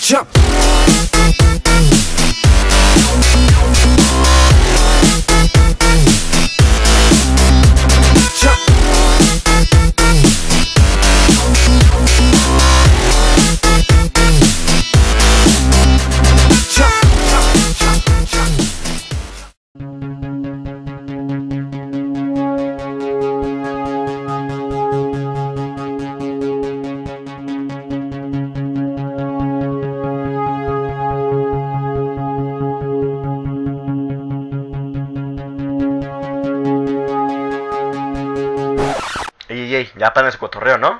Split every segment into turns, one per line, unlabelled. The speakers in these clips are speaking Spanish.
Jump.
Ey, ya para ese cotorreo, ¿no?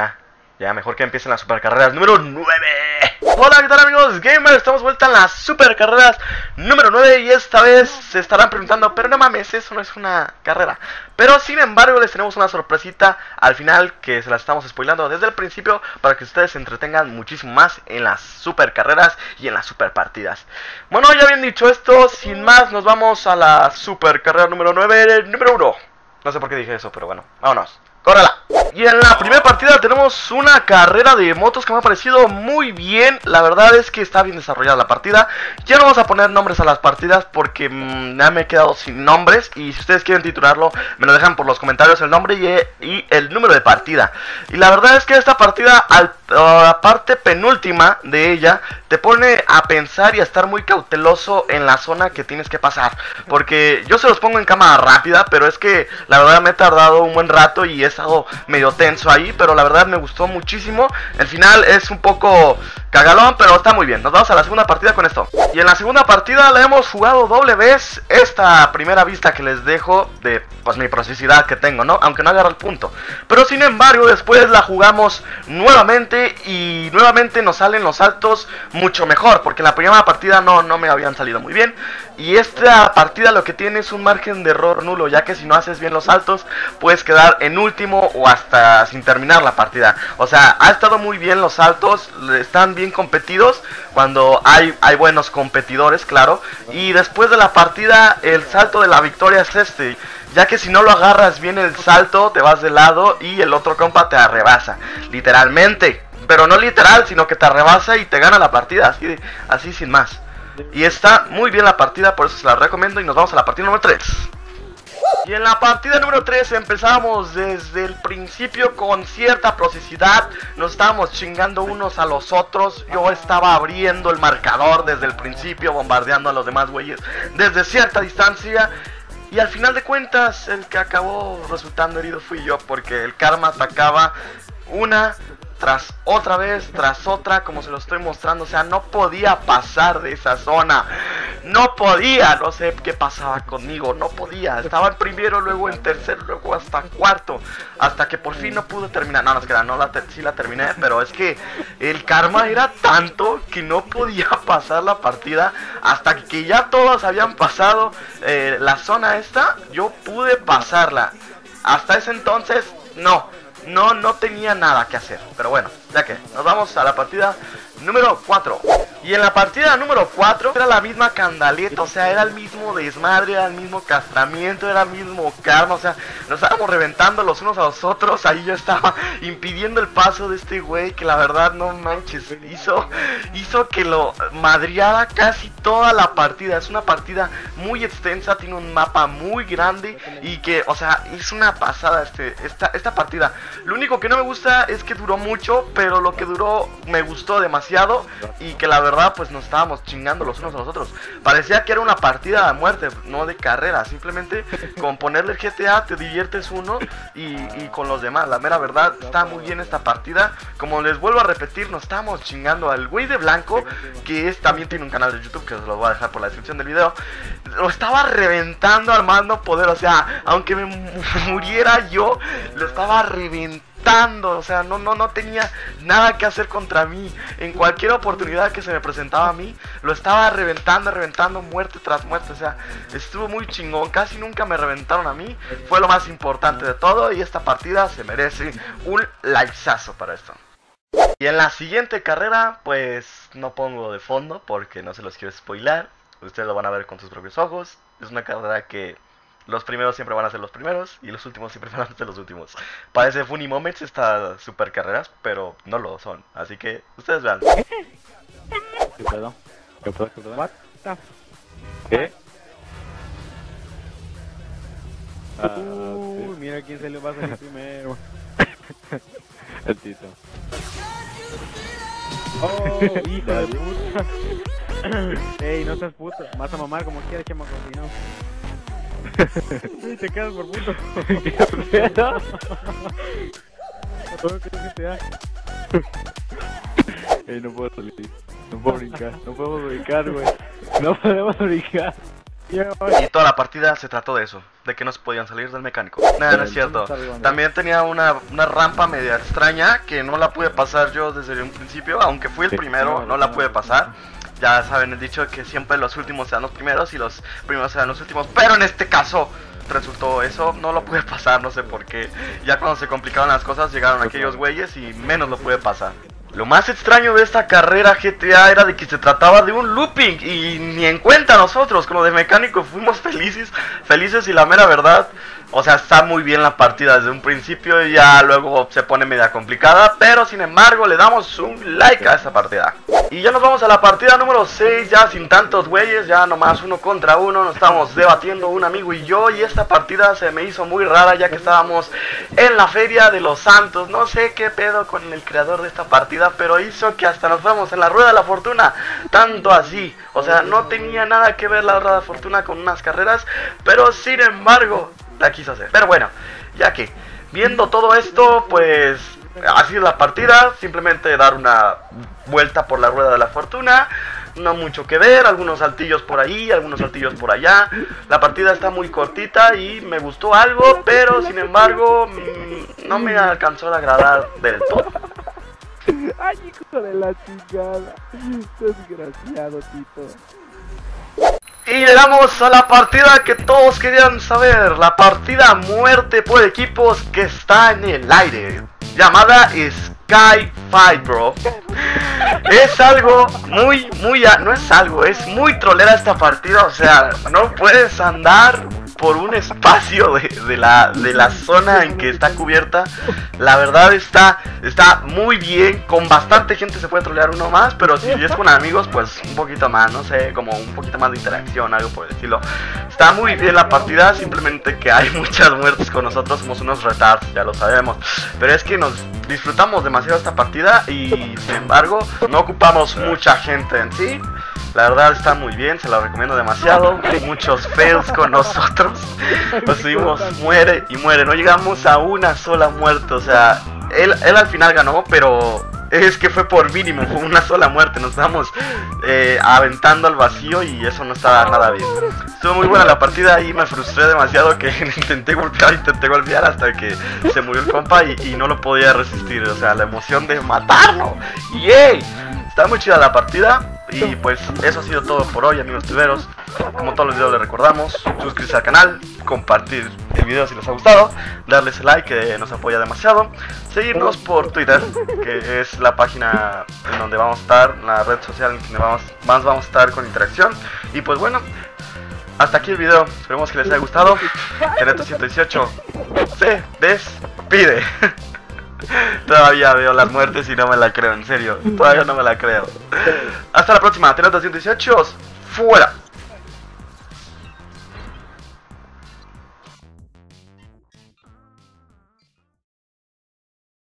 Ya mejor que empiecen las supercarreras número 9. Hola, ¿qué tal amigos gamers? Estamos vuelta en las supercarreras número 9 y esta vez se estarán preguntando, pero no mames, eso no es una carrera. Pero sin embargo les tenemos una sorpresita al final que se las estamos spoilando desde el principio para que ustedes se entretengan muchísimo más en las supercarreras y en las superpartidas. Bueno, ya bien dicho esto, sin más nos vamos a la supercarrera número 9, número 1. No sé por qué dije eso, pero bueno, vámonos. ¡Córrela! Y en la primera partida tenemos una carrera de motos que me ha parecido muy bien. La verdad es que está bien desarrollada la partida. Ya no vamos a poner nombres a las partidas porque ya me he quedado sin nombres. Y si ustedes quieren titularlo, me lo dejan por los comentarios el nombre y el número de partida. Y la verdad es que esta partida, la parte penúltima de ella, te pone a pensar y a estar muy cauteloso en la zona que tienes que pasar. Porque yo se los pongo en cámara rápida, pero es que la verdad me he tardado un buen rato y he estado medio tenso ahí, pero la verdad me gustó muchísimo. El final es un poco cagalón, pero está muy bien. Nos vamos a la segunda partida con esto. Y en la segunda partida la hemos jugado doble vez. Esta primera vista que les dejo de pues mi procesidad que tengo, ¿no? Aunque no agarra el punto. Pero sin embargo después la jugamos nuevamente y nuevamente nos salen los saltos mucho mejor, porque en la primera partida no me habían salido muy bien. Y esta partida lo que tiene es un margen de error nulo, ya que si no haces bien los saltos puedes quedar en último o hasta sin terminar la partida. O sea, ha estado muy bien los saltos, están bien competidos cuando hay buenos competidores, claro. Y después de la partida el salto de la victoria es este, ya que si no lo agarras bien el salto te vas de lado y el otro compa te arrebasa, literalmente. Pero no literal, sino que te arrebasa y te gana la partida, así sin más. Y está muy bien la partida, por eso se la recomiendo. Y nos vamos a la partida número 3. Y en la partida número 3 empezamos desde el principio con cierta procesidad. Nos estábamos chingando unos a los otros. Yo estaba abriendo el marcador desde el principio, bombardeando a los demás güeyes desde cierta distancia. Y al final de cuentas el que acabó resultando herido fui yo, porque el karma atacaba una tras otra vez, tras otra, como se lo estoy mostrando. O sea, no podía pasar de esa zona. No podía, no sé qué pasaba conmigo. No podía, estaba en primero, luego en tercero, luego hasta cuarto. Hasta que por fin no pude terminar. No, es que sí la terminé, pero es que el karma era tanto que no podía pasar la partida. Hasta que ya todos habían pasado la zona esta, yo pude pasarla. Hasta ese entonces, no tenía nada que hacer. Pero bueno, ya que nos vamos a la partida número 4. Y en la partida número 4 era la misma candaleta, o sea, era el mismo desmadre, era el mismo castramiento, era el mismo karma, o sea, nos estábamos reventando los unos a los otros. Ahí yo estaba impidiendo el paso de este güey que la verdad no manches, hizo que lo madreara casi toda la partida. Es una partida muy extensa, tiene un mapa muy grande y que, o sea, es una pasada esta partida. Lo único que no me gusta es que duró mucho, pero lo que duró me gustó demasiado y que la verdad pues nos estábamos chingando los unos a los otros. Parecía que era una partida de muerte, no de carrera. Simplemente con ponerle el GTA te diviertes uno y con los demás. La mera verdad, está muy bien esta partida. Como les vuelvo a repetir, nos estábamos chingando al güey de blanco, que también tiene un canal de YouTube que os lo voy a dejar por la descripción del video. Lo estaba reventando al más no poder, o sea, aunque me muriera yo, lo estaba reventando. O sea, no tenía nada que hacer contra mí. En cualquier oportunidad que se me presentaba a mí, lo estaba reventando muerte tras muerte. O sea, estuvo muy chingón. Casi nunca me reventaron a mí. Fue lo más importante de todo. Y esta partida se merece un likeazo para esto. Y en la siguiente carrera, pues no pongo de fondo porque no se los quiero spoilar. Ustedes lo van a ver con sus propios ojos. Es una carrera que Los primeros siempre van a ser los primeros y los últimos siempre van a ser los últimos. Parece Funny Moments estas super carreras, pero no lo son. Así que ustedes vean.
¿Qué pedo? ¿Qué pedo? ¿Qué pedo? What the f- ¿Qué? Mira quién se le va a salir primero. El Tito. Oh, hijo de puta. Ey, no seas puto. Vas a mamar como quieras, chamaco, si no. Sí, te quedas por puto. ¿Qué pedo? Ey, no puedo salir. No puedo brincar. No podemos brincar, güey. No podemos brincar.
Y toda la partida se trató de eso, de que no se podían salir del mecánico. Nada, no es cierto. También tenía una rampa media extraña que no la pude pasar yo desde un principio, aunque fui el primero, no la pude pasar. Ya saben el dicho que siempre los últimos serán los primeros y los primeros serán los últimos, pero en este caso resultó eso, no lo pude pasar, no sé por qué. Ya cuando se complicaban las cosas llegaron aquellos güeyes y menos lo pude pasar. Lo más extraño de esta carrera GTA era de que se trataba de un looping y ni en cuenta nosotros, como de mecánico, fuimos felices y la mera verdad, o sea, está muy bien la partida desde un principio y ya luego se pone media complicada, pero sin embargo le damos un like a esta partida. Y ya nos vamos a la partida número 6, ya sin tantos güeyes, ya nomás 1 contra 1, nos estamos debatiendo un amigo y yo, y esta partida se me hizo muy rara ya que estábamos en la feria de los Santos. No sé qué pedo con el creador de esta partida, pero hizo que hasta nos fuéramos en la rueda de la fortuna, tanto así, o sea, no tenía nada que ver la rueda de la fortuna con unas carreras, pero sin embargo la quiso hacer. Pero bueno, ya que viendo todo esto, pues así es la partida, simplemente dar una vuelta por la rueda de la fortuna, no mucho que ver, algunos saltillos por ahí, algunos saltillos por allá. La partida está muy cortita y me gustó algo, pero sin embargo no me alcanzó a agradar del todo.
Ay, hijo de la chingada. Desgraciado, Tito.
Y llegamos a la partida que todos querían saber, la partida muerte por equipos que está en el aire, llamada Sky Fight, bro. Es algo no es algo, es muy trolera esta partida, o sea, no puedes andar por un espacio de la zona en que está cubierta. La verdad está muy bien, con bastante gente se puede trolear uno más, pero si es con amigos pues un poquito más, no sé, como un poquito más de interacción, algo por decirlo. Está muy bien la partida, simplemente que hay muchas muertes con nosotros, somos unos retards, ya lo sabemos, pero es que nos disfrutamos demasiado esta partida y sin embargo no ocupamos mucha gente en sí. La verdad está muy bien, se la recomiendo demasiado. Muchos fails con nosotros. Nos subimos, muere y muere. No llegamos a una sola muerte. O sea, él al final ganó, pero es que fue por mínimo, fue una sola muerte. Nos estábamos aventando al vacío y eso no estaba nada bien. Estuvo muy buena la partida y me frustré demasiado que intenté golpear hasta que se murió el compa y no lo podía resistir. O sea, la emoción de matarlo. ¡Yay! Está muy chida la partida. Y pues eso ha sido todo por hoy, amigos tuberos. Como todos los videos les recordamos, suscribirse al canal, compartir el video si les ha gustado, darles ese like que nos apoya demasiado, seguirnos por Twitter, que es la página en donde vamos a estar, la red social en donde más vamos a estar con interacción. Y pues bueno, hasta aquí el video, esperemos que les haya gustado. Teneto 118 se despide. Todavía veo las muertes y no me la creo, en serio. Todavía no me la creo. Hasta la próxima, Teneto 118, fuera.